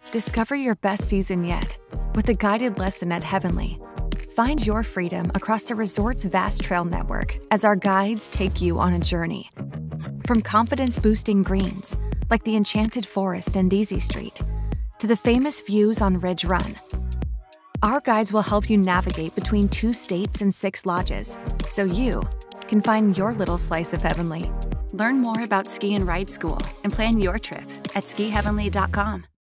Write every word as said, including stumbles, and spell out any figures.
Discover your best season yet with a guided lesson at Heavenly. Find your freedom across the resort's vast trail network as our guides take you on a journey. From confidence-boosting greens, like the Enchanted Forest and Easy Street, to the famous views on Ridge Run, our guides will help you navigate between two states and six lodges, so you can find your little slice of Heavenly. Learn more about Ski and Ride School and plan your trip at ski heavenly dot com.